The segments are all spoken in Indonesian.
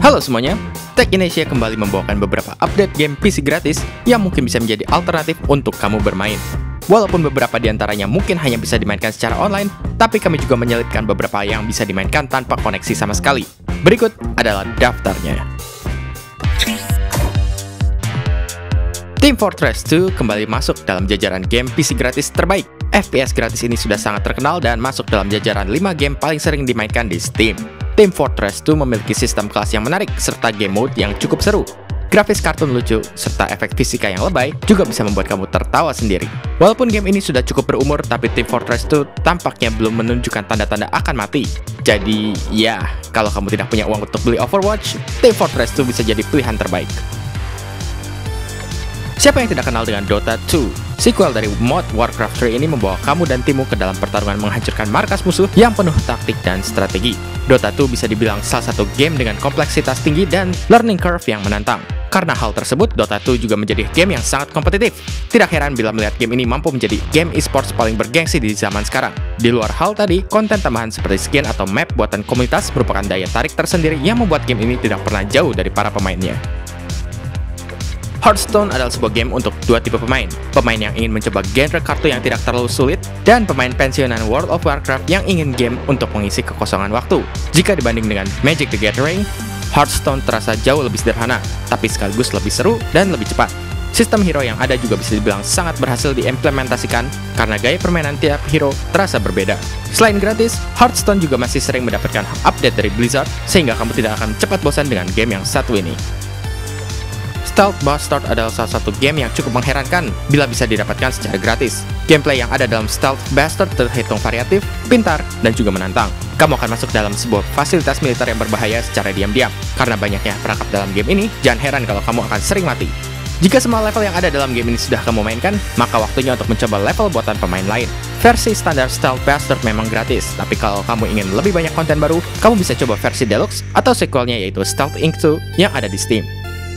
Halo semuanya, Tech Indonesia kembali membawakan beberapa update game PC gratis yang mungkin bisa menjadi alternatif untuk kamu bermain. Walaupun beberapa di antaranya mungkin hanya bisa dimainkan secara online, tapi kami juga menyelipkan beberapa yang bisa dimainkan tanpa koneksi sama sekali. Berikut adalah daftarnya. Team Fortress 2 kembali masuk dalam jajaran game PC gratis terbaik. FPS gratis ini sudah sangat terkenal dan masuk dalam jajaran 5 game paling sering dimainkan di Steam. Team Fortress 2 memiliki sistem kelas yang menarik serta game mode yang cukup seru. Grafis kartun lucu serta efek fisika yang lebay juga bisa membuat kamu tertawa sendiri. Walaupun game ini sudah cukup berumur, tapi Team Fortress 2 tampaknya belum menunjukkan tanda-tanda akan mati. Jadi, ya, kalau kamu tidak punya uang untuk beli Overwatch, Team Fortress 2 bisa jadi pilihan terbaik. Siapa yang tidak kenal dengan Dota 2? Sequel dari mod Warcraft 3 ini membawa kamu dan timmu ke dalam pertarungan menghancurkan markas musuh yang penuh taktik dan strategi. Dota 2 bisa dibilang salah satu game dengan kompleksitas tinggi dan learning curve yang menantang. Karena hal tersebut, Dota 2 juga menjadi game yang sangat kompetitif. Tidak heran bila melihat game ini mampu menjadi game esports paling bergengsi di zaman sekarang. Di luar hal tadi, konten tambahan seperti skin atau map buatan komunitas merupakan daya tarik tersendiri yang membuat game ini tidak pernah jauh dari para pemainnya. Hearthstone adalah sebuah game untuk dua tipe pemain. Pemain yang ingin mencoba genre kartu yang tidak terlalu sulit, dan pemain pensiunan World of Warcraft yang ingin game untuk mengisi kekosongan waktu. Jika dibanding dengan Magic the Gathering, Hearthstone terasa jauh lebih sederhana, tapi sekaligus lebih seru dan lebih cepat. Sistem hero yang ada juga bisa dibilang sangat berhasil diimplementasikan karena gaya permainan tiap hero terasa berbeda. Selain gratis, Hearthstone juga masih sering mendapatkan update dari Blizzard, sehingga kamu tidak akan cepat bosan dengan game yang satu ini. Stealth Bastard adalah salah satu game yang cukup mengherankan bila bisa didapatkan secara gratis. Gameplay yang ada dalam Stealth Bastard terhitung variatif, pintar, dan juga menantang. Kamu akan masuk dalam sebuah fasilitas militer yang berbahaya secara diam-diam. Karena banyaknya perangkap dalam game ini, jangan heran kalau kamu akan sering mati. Jika semua level yang ada dalam game ini sudah kamu mainkan, maka waktunya untuk mencoba level buatan pemain lain. Versi standar Stealth Bastard memang gratis, tapi kalau kamu ingin lebih banyak konten baru, kamu bisa coba versi Deluxe atau sequelnya yaitu Stealth Inc. 2 yang ada di Steam.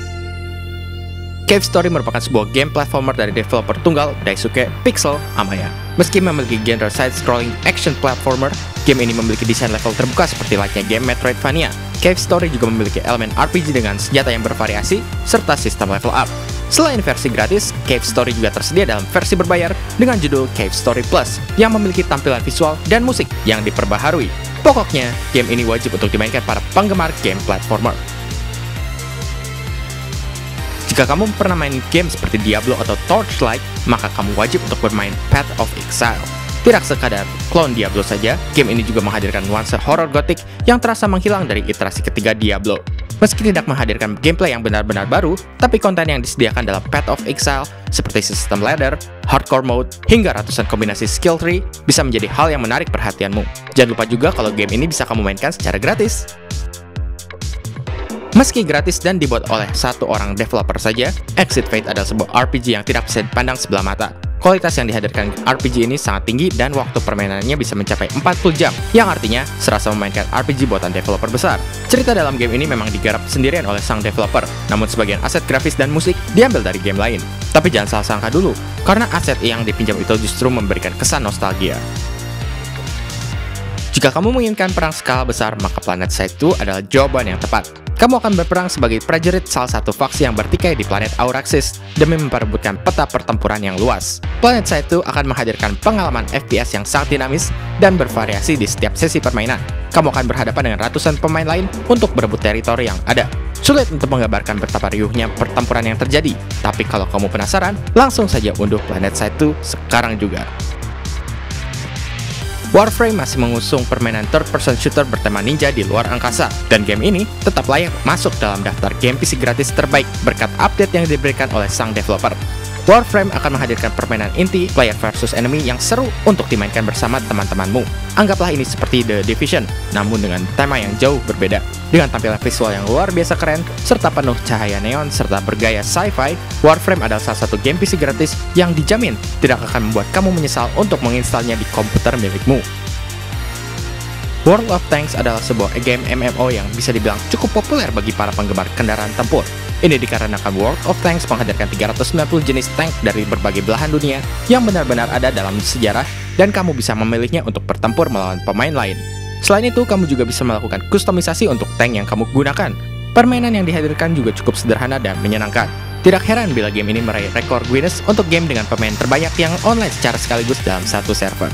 Cave Story merupakan sebuah game platformer dari developer tunggal Daisuke Pixel Amaya. Meski memiliki genre side-scrolling action platformer, game ini memiliki desain level terbuka seperti layaknya game Metroidvania. Cave Story juga memiliki elemen RPG dengan senjata yang bervariasi, serta sistem level up. Selain versi gratis, Cave Story juga tersedia dalam versi berbayar dengan judul Cave Story Plus, yang memiliki tampilan visual dan musik yang diperbaharui. Pokoknya, game ini wajib untuk dimainkan para penggemar game platformer. Jika kamu pernah main game seperti Diablo atau Torchlight, maka kamu wajib untuk bermain Path of Exile. Tidak sekadar klon Diablo saja, game ini juga menghadirkan nuansa horror gotik yang terasa menghilang dari iterasi ketiga Diablo. Meski tidak menghadirkan gameplay yang benar-benar baru, tapi konten yang disediakan dalam Path of Exile, seperti sistem ladder, hardcore mode, hingga ratusan kombinasi skill tree, bisa menjadi hal yang menarik perhatianmu. Jangan lupa juga kalau game ini bisa kamu mainkan secara gratis. Meski gratis dan dibuat oleh satu orang developer saja, Exit Fate adalah sebuah RPG yang tidak bisa dipandang sebelah mata. Kualitas yang dihadirkan RPG ini sangat tinggi dan waktu permainannya bisa mencapai 40 jam, yang artinya serasa memainkan RPG buatan developer besar. Cerita dalam game ini memang digarap sendirian oleh sang developer, namun sebagian aset grafis dan musik diambil dari game lain. Tapi jangan salah sangka dulu, karena aset yang dipinjam itu justru memberikan kesan nostalgia. Jika kamu menginginkan perang skala besar, maka PlanetSide 2 adalah jawaban yang tepat. Kamu akan berperang sebagai prajurit salah satu faksi yang bertikai di planet Auraxis demi memperebutkan peta pertempuran yang luas. PlanetSide 2 akan menghadirkan pengalaman FPS yang sangat dinamis dan bervariasi di setiap sesi permainan. Kamu akan berhadapan dengan ratusan pemain lain untuk berebut teritori yang ada. Sulit untuk menggambarkan betapa riuhnya pertempuran yang terjadi, tapi kalau kamu penasaran, langsung saja unduh PlanetSide 2 sekarang juga. Warframe masih mengusung permainan third-person shooter bertema ninja di luar angkasa, dan game ini tetap layak masuk dalam daftar game PC gratis terbaik berkat update yang diberikan oleh sang developer. Warframe akan menghadirkan permainan inti player versus enemy yang seru untuk dimainkan bersama teman-temanmu. Anggaplah ini seperti The Division, namun dengan tema yang jauh berbeda. Dengan tampilan visual yang luar biasa keren, serta penuh cahaya neon serta bergaya sci-fi, Warframe adalah salah satu game PC gratis yang dijamin tidak akan membuat kamu menyesal untuk menginstalnya di komputer milikmu. World of Tanks adalah sebuah game MMO yang bisa dibilang cukup populer bagi para penggemar kendaraan tempur. Ini dikarenakan World of Tanks menghadirkan 390 jenis tank dari berbagai belahan dunia yang benar-benar ada dalam sejarah, dan kamu bisa memilihnya untuk bertempur melawan pemain lain. Selain itu, kamu juga bisa melakukan kustomisasi untuk tank yang kamu gunakan. Permainan yang dihadirkan juga cukup sederhana dan menyenangkan. Tidak heran bila game ini meraih rekor Guinness untuk game dengan pemain terbanyak yang online secara sekaligus dalam satu server.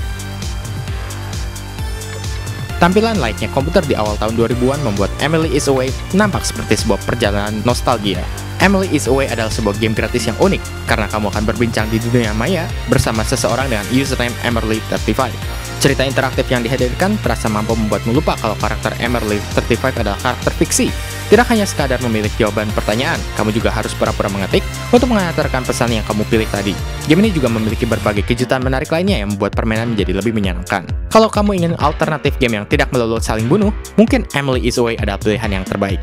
Tampilan layaknya komputer di awal tahun 2000-an membuat Emily is Away nampak seperti sebuah perjalanan nostalgia. Emily is Away adalah sebuah game gratis yang unik, karena kamu akan berbincang di dunia maya bersama seseorang dengan username Emerly35. Cerita interaktif yang dihadirkan terasa mampu membuatmu lupa kalau karakter Emerly35 adalah karakter fiksi. Tidak hanya sekadar memilih jawaban pertanyaan, kamu juga harus pura-pura mengetik untuk mengantarkan pesan yang kamu pilih tadi. Game ini juga memiliki berbagai kejutan menarik lainnya yang membuat permainan menjadi lebih menyenangkan. Kalau kamu ingin alternatif game yang tidak melulu saling bunuh, mungkin Emily is Away adalah pilihan yang terbaik.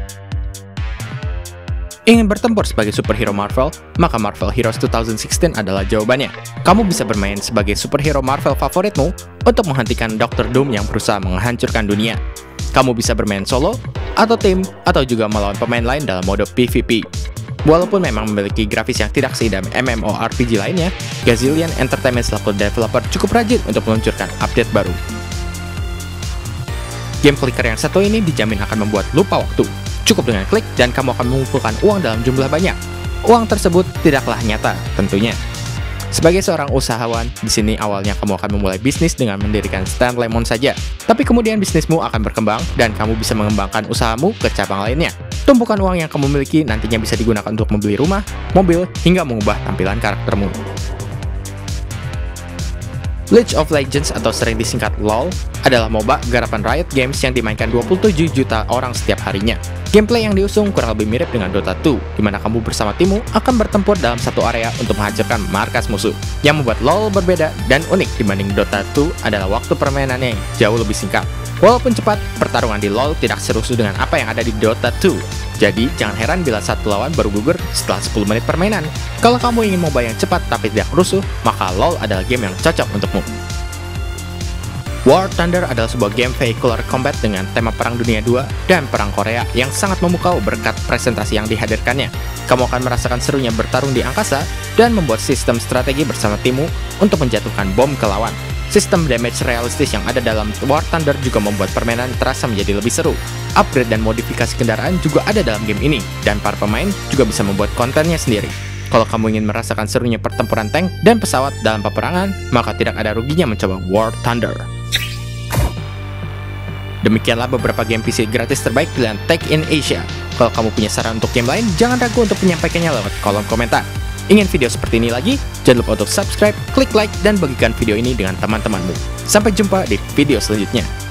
Ingin bertempur sebagai superhero Marvel? Maka Marvel Heroes 2016 adalah jawabannya. Kamu bisa bermain sebagai superhero Marvel favoritmu untuk menghentikan Dr. Doom yang berusaha menghancurkan dunia. Kamu bisa bermain solo, atau tim, atau juga melawan pemain lain dalam mode PvP. Walaupun memang memiliki grafis yang tidak seindah MMORPG lainnya, Gazillion Entertainment selaku developer cukup rajin untuk meluncurkan update baru. Game clicker yang satu ini dijamin akan membuat lupa waktu. Cukup dengan klik dan kamu akan mengumpulkan uang dalam jumlah banyak. Uang tersebut tidaklah nyata, tentunya. Sebagai seorang usahawan, di sini awalnya kamu akan memulai bisnis dengan mendirikan stand lemon saja. Tapi kemudian bisnismu akan berkembang dan kamu bisa mengembangkan usahamu ke cabang lainnya. Tumpukan uang yang kamu miliki nantinya bisa digunakan untuk membeli rumah, mobil, hingga mengubah tampilan karaktermu. League of Legends atau sering disingkat LoL adalah MOBA garapan Riot Games yang dimainkan 27 juta orang setiap harinya. Gameplay yang diusung kurang lebih mirip dengan Dota 2, di mana kamu bersama timmu akan bertempur dalam satu area untuk menghancurkan markas musuh. Yang membuat LoL berbeda dan unik dibanding Dota 2 adalah waktu permainannya yang jauh lebih singkat. Walaupun cepat, pertarungan di LoL tidak serusuh dengan apa yang ada di Dota 2. Jadi, jangan heran bila satu lawan baru gugur setelah 10 menit permainan. Kalau kamu ingin MOBA yang cepat tapi tidak rusuh, maka LoL adalah game yang cocok untukmu. War Thunder adalah sebuah game vehicular combat dengan tema Perang Dunia II dan Perang Korea yang sangat memukau berkat presentasi yang dihadirkannya. Kamu akan merasakan serunya bertarung di angkasa dan membuat sistem strategi bersama timmu untuk menjatuhkan bom ke lawan. Sistem damage realistis yang ada dalam War Thunder juga membuat permainan terasa menjadi lebih seru. Upgrade dan modifikasi kendaraan juga ada dalam game ini, dan para pemain juga bisa membuat kontennya sendiri. Kalau kamu ingin merasakan serunya pertempuran tank dan pesawat dalam peperangan, maka tidak ada ruginya mencoba War Thunder. Demikianlah beberapa game PC gratis terbaik pilihan Tech in Asia. Kalau kamu punya saran untuk game lain, jangan ragu untuk menyampaikannya lewat kolom komentar. Ingin video seperti ini lagi? Jangan lupa untuk subscribe, klik like, dan bagikan video ini dengan teman-temanmu. Sampai jumpa di video selanjutnya.